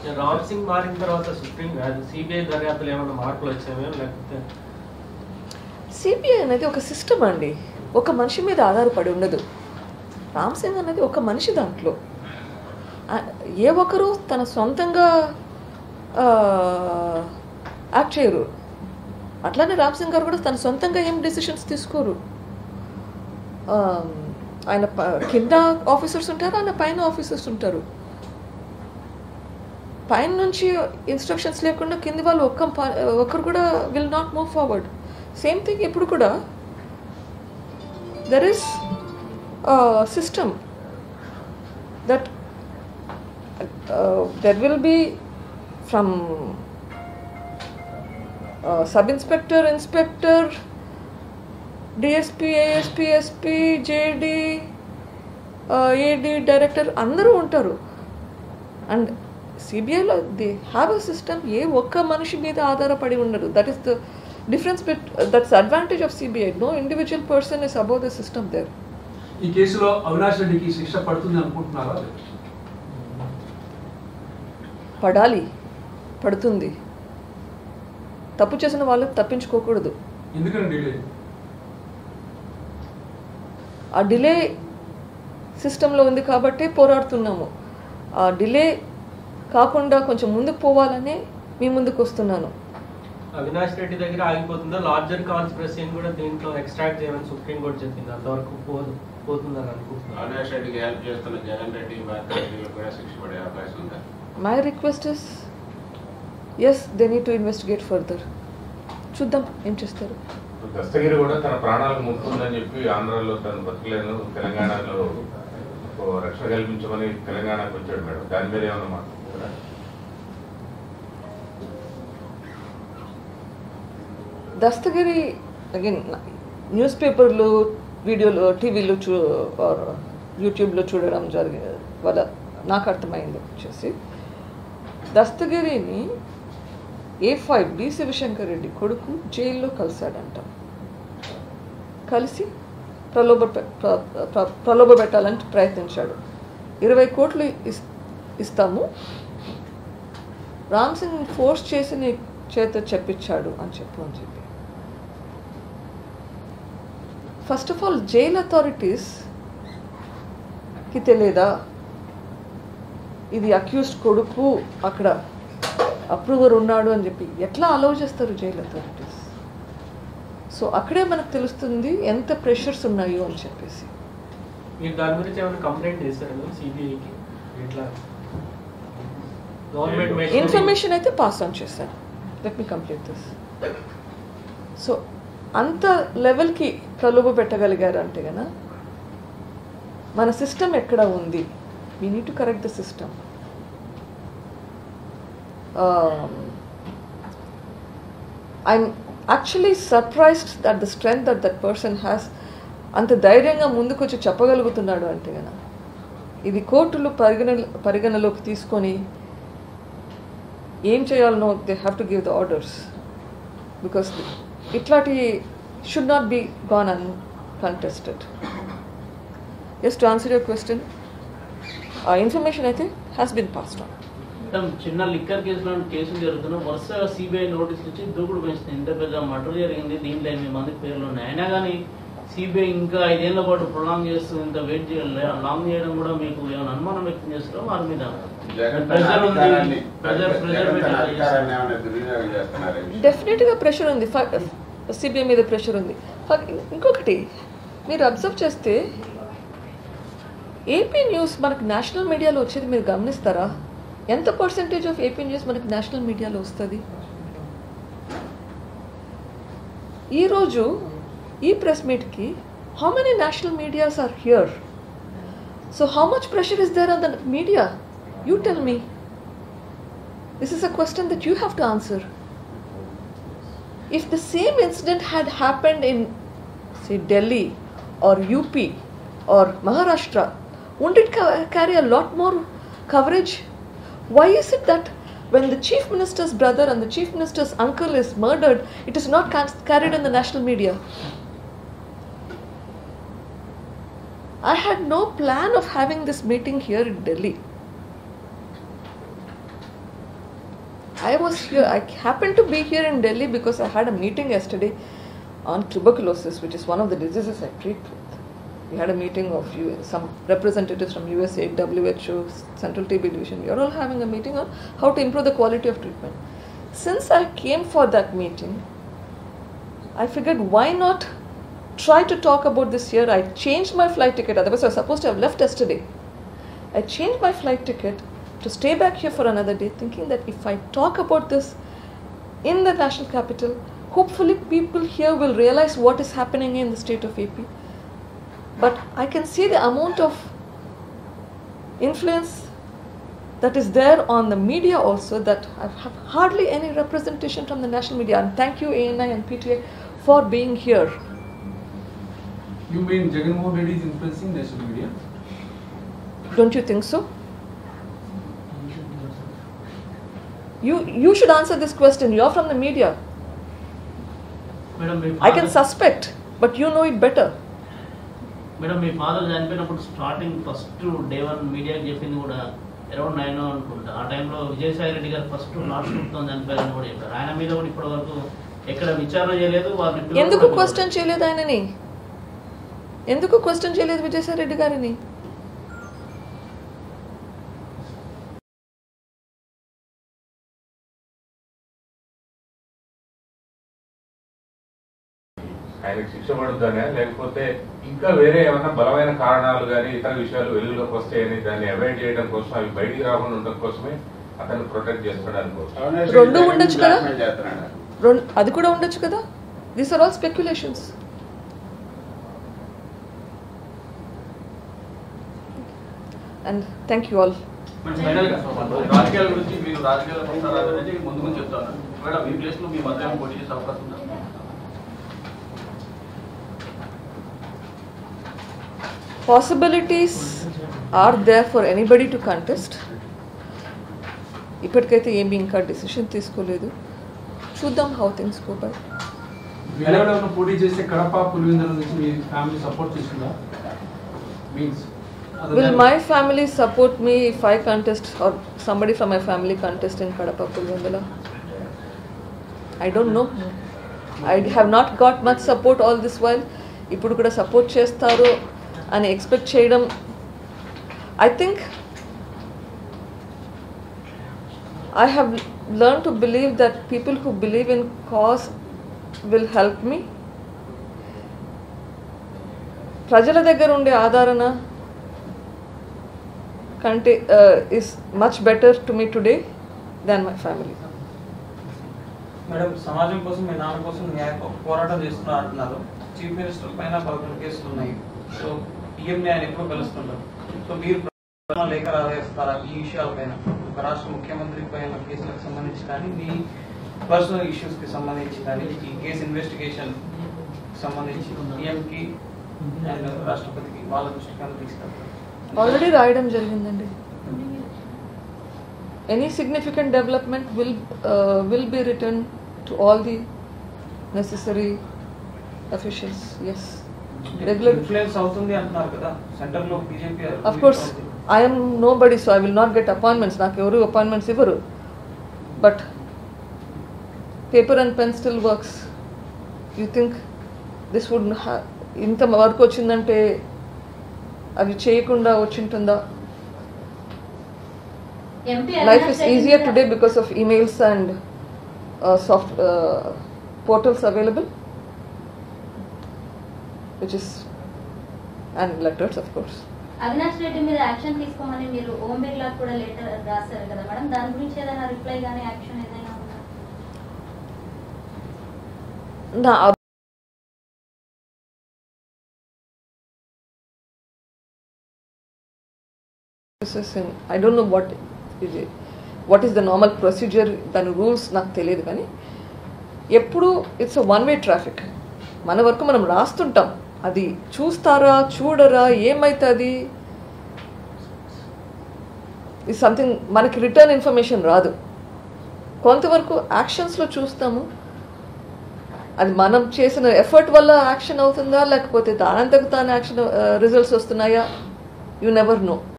రామ్ సింగ్ మారిన తర్వాత supreme CBI దర్యాప్తులు ఏమైనా మార్పులు వచ్చాయో లేకపోతే? సిబిఐ అనేది ఒక సిస్టమ్ అండి, ఒక మనిషి మీద ఆధారపడి ఉండదు. రామ్ సింగ్ అనేది ఒక మనిషి, దాంట్లో ఏ ఒక్కరు తన సొంతంగా యాక్ట్ చేయరు. అట్లానే రామ్ సింగ్ గారు కూడా తన సొంతంగా ఏం డెసిషన్స్ తీసుకోరు. ఆయన కింద ఆఫీసర్స్ ఉంటారు, ఆయన పైన ఆఫీసర్స్ ఉంటారు. పైన నుంచి ఇన్స్ట్రక్షన్స్ లేకుండా కింది వాళ్ళు ఒక్కరు కూడా will not move forward. Same thing ఇప్పుడు కూడా there is system that there will be from sub inspector, inspector, DSP, ASP, SP, JD, AD, director అందరూ ఉంటారు. అండ్ సిబిఐలో దే హ్యావ్ అ సిస్టమ్, ఏ ఒక్క మనిషి మీద ఆధారపడి ఉండదు. That is the difference that's advantage of CBI. No individual person is above the system there. ఈ కేసులో అవినాష్ రెడ్డికి శిక్ష పడుతుంది అనుకుంటున్నారా? పడాలి, పడుతుంది. తప్పు చేసిన వాళ్ళు తప్పించుకోకూడదు. ఎందుకని డిలే? ఆ డిలే సిస్టంలో ఉంది కాబట్టి పోరాడుతున్నాము. ఆ డిలే కాకుండా కొంచెం ముందుకు పోవాలని మీ ముందుకు వస్తున్నాను. అవినాష్ రెడ్డి దగ్గర ఆగిపోతుందా? లార్జర్ కాన్స్పిరసీని కూడా దీంట్లో ఎక్స్ట్రాక్ట్ చేయమని సుప్రీం కోర్టు చెప్పింది. అంతవరకు పోతుందని అనుకుంటున్నాను. అవినాష్ రెడ్డికి హెల్ప్ చేస్తున్న జగన్ రెడ్డి, భారత రెడ్డిలో కూడా శిక్ష పడే అవకాశం ఉందా? My request is yes, they need to investigate further. చూద్దాం ఏం చేస్తారు. దస్తగిరి కూడా తన ప్రాణాలకు ముప్పుందని చెప్పి ఆంధ్రాలో తను బతకలేను, తెలంగాణలో రక్షణ కల్పించమని తెలంగాణకు వచ్చాడు మేడం. దాని మీద ఏమన్నా మాట్లాడుతున్నారా? దస్తగిరి అగైన్ న్యూస్ పేపర్లు, వీడియోలు, టీవీలో యూట్యూబ్లో చూడడం జరిగింది వల్ల నాకు అర్థమైంది వచ్చేసి దస్తగిరిని A5 డి శివశంకర్ రెడ్డి కొడుకు జైల్లో కలిశాడంట. కలిసి ప్రలోభ పెట్టాలని ప్రయత్నించాడు. 20 కోట్లు ఇస్తాము, రామ్ సింగ్ ఫోర్స్ చేసి నీ చేత చెప్పించాడు అని చెప్పి ఫస్ట్ ఆఫ్ ఆల్ జైల్ అథారిటీస్కి తెలియదా ఇది అక్యూజ్డ్ కొడుకు, అక్కడ అప్రూవర్ ఉన్నాడు అని చెప్పి ఎట్లా అలౌ చేస్తారు జైల్ అథారిటీస్? సో అక్కడే మనకు తెలుస్తుంది ఎంత ప్రెషర్స్ ఉన్నాయో అని చెప్పేసి. మీరు దాని గురించి ఏమైనా కంప్లైంట్ చేశారు సిబిఐకి? ఎట్లా గవర్నమెంట్ ఇన్ఫర్మేషన్ అయితే పాస్ ఆన్ చేశాను. Let me complete this. So అంత లెవెల్కి ప్రలోభ పెట్టగలిగారు అంటే కదా మన సిస్టమ్ ఎక్కడ ఉంది? We need to correct the system. I'm actually surprised that the strength that person has. అంత ధైర్యంగా ముందుకు వచ్చి చెప్పగలుగుతున్నాడు అంటే కదా ఇది కోర్టులు పరిగణలోకి తీసుకొని ఏం చేయాలనో they have to give the orders because ఇట్లాంటి should not be gone uncontested. Just to answer your question, ఆ ఇన్ఫర్మేషన్ అయితే హ్యాస్ బిన్ పాస్డ్ ఆన్. చిన్న లిక్కర్ కేసులో కేసులు జరుగుతున్నా వరుసగా సిబిఐ నోటీసులు ఇచ్చి దూకుడు పెంచుతుంది. ఇంత పెద్ద మర్డర్ జరిగింది, దీంట్లో 8 మంది పేర్లు ఉన్నాయి. అయినా కానీ సిబిఐ ఇంకా 5 ఏళ్ల పాటు ప్రొలాంగ్ చేస్తూ ఇంత వెయిట్ చేయాలి. లాంగ్ చేయడం కూడా మీకు ఏమైనా అనుమానం వ్యక్తం చేస్తారో వారి మీద? డెఫినెట్గా ప్రెషర్ ఉంది, సిబిఐ మీద ప్రెషర్ ఉంది. ఇంకొకటి మీరు అబ్జర్వ్ చేస్తే ఏపీ న్యూస్ మనకు నేషనల్ మీడియాలో వచ్చేది మీరు గమనిస్తారా? ఎంత పర్సెంటేజ్ ఆఫ్ ఏపీ న్యూస్ మనకు నేషనల్ మీడియాలో వస్తుంది? ఈరోజు ఈ ప్రెస్ మీట్కి how many national medias are here? So how much pressure is there on the media? You tell me. This is a question that you have to answer. If the same incident had happened in, say, Delhi or UP or Maharashtra, wouldn't it carry a lot more coverage? Why is it that when the chief minister's brother and the chief minister's uncle is murdered, it is not carried in the national media? I had no plan of having this meeting here in Delhi. I was here, I happened to be here in Delhi because I had a meeting yesterday on tuberculosis, which is one of the diseases I treat with. We had a meeting of some representatives from USAID, WHO, Central TB Division. We are all having a meeting on how to improve the quality of treatment. Since I came for that meeting, I figured why not try to talk about this here. I changed my flight ticket, otherwise I was supposed to have left yesterday. I changed my flight ticket to stay back here for another day, thinking that if I talk about this in the national capital, hopefully people here will realize what is happening in the state of AP. But I can see the amount of influence that is there on the media also, that I have hardly any representation from the national media. And thank you ANI and PTA for being here. You mean Jagan Mohan Reddy is influencing national media? Don't you think so? You should answer this question. You're from the media. Madam, I can suspect, but you know it better. Madam మీ father చనిపోయినప్పుడు starting first day 1 మీడియాకి చెప్పింది కూడా around 9 అనుకుంటా. ఆ టైంలో విజయసాయి రెడ్డి గారు first not షూట్తో చనిపోయారని కూడా చెప్పారు. ఆయన మీద కూడా ఇప్పటి వరకు ఎక్కడ విచారణ చేయలేదు. వాళ్ళు ఎందుకు క్వశ్చన్ చేయలేదు ఆయనని? ఎందుకు క్వశ్చన్ చేయలేదు విజయసాయి రెడ్డి గారిని? ఆయనకు శిక్ష పడుతుందనే, లేకపోతే ఇంకా వేరే ఏమైనా బలమైన కారణాలు కానీ ఇతర విషయాలు వెలుగులోకి వస్తాయని దాన్ని అవాయిడ్ చేయడం కోసం, అవి బయటికి రాకుండా ఉండడం కోసమే అతన్ని ప్రొటెక్ట్ చేసుకోవడానికి కోసం రెండు ఉండొచ్చు కదా, అది కూడా ఉండొచ్చు కదా. These are all speculations. And thank you all. రాజకీయాల గురించి మీరు రాజకీయాల అనేది ముందు ముందు చెప్తాను మేడం. మీ ప్లేస్ లో మీ మధ్య పోటీ చేసే అవకాశం ఉందా? Possibilities are there for anybody to contest. ఇప్పటికైతే ఏమి ఇంకా డిసిషన్ తీసుకోలేదు. చూద్దాం how things go by. వేరేవాళ్ళ పోటీ చేస్తే కడప పులివెందుల నుంచి మీ ఫ్యామిలీ సపోర్ట్ చేస్తుందా? Means Will my family support me if I contest or somebody from my family contest in Kadapa Pulvendula? I don't know. I have not got much support all this while. ఇప్పుడు కూడా support చేస్తారు అని expect చేయడం, I think I have learned to believe that people who believe in cause will help me. ప్రజల దగ్గర ఉండే ఆదరణ కంటే is much better to me today than my family. Madam, సమాజం కోసం మీ నాన్న కోసం న్యాయ పోరాటం చేస్తున్నారు అంటున్నారు. చీఫ్ మినిస్టర్ పైన 11 కేసులు ఉన్నాయి. సో పిఎంని ఆయన ఎప్పుడు కలుస్తుంటారు. సో మీరు లేఖ రావేస్తారా ఈ విషయాలపైన? ఒక రాష్ట్ర ముఖ్యమంత్రి పైన కేసులకు సంబంధించి కానీ, మీ పర్సనల్ ఇష్యూస్ కి సంబంధించి కానీ, ఈ కేసు ఇన్వెస్టిగేషన్ సంబంధించి పిఎంకి అండ్ రాష్ట్రపతికి వాళ్ళ దృష్టికి తీసుకెళ్తారు? ఆల్రెడీ రాయడం జరిగిందండి. Any significant development will be written to all the necessary officials. Yes. Regular influence అవుతుంది అంటున్నారు కదా సెంటర్ లో BJP. Of course, I am nobody, so I will not get appointments. నాకు ఎవరు appointments ఇవ్వరు. But paper and pen still works. You think this would ఇంత work వచ్చిందంటే అవి చేయకుండా వచ్చింటుందా? Life is easier today because of emails and soft portals available, which is, and letters of course. Avinash Reddy మీద action తీసుకోమని మీరు ఓం బిర్లా కూడా లెటర్ రాశారు కదా మేడం, దాని గురించి ఏదైనా రిప్లై గానీ యాక్షన్ ఏదైనా ఉందా? I don't know what is the normal procedure, దాని రూల్స్ నాకు తెలియదు. కానీ ఎప్పుడు it's a one way traffic. మన వరకు మనం రాస్తుంటాం, అది చూస్తారా చూడరా ఏమవుతుంది ఇది సంథింగ్ మనకి రిటర్న్ ఇన్ఫర్మేషన్ రాదు. కొంతవరకు యాక్షన్స్లో చూస్తాము, అది మనం చేసిన ఎఫర్ట్ వల్ల యాక్షన్ అవుతుందా లేకపోతే దానంతకు తాను యాక్షన్ రిజల్ట్స్ వస్తున్నాయా, యూ నెవర్ నో.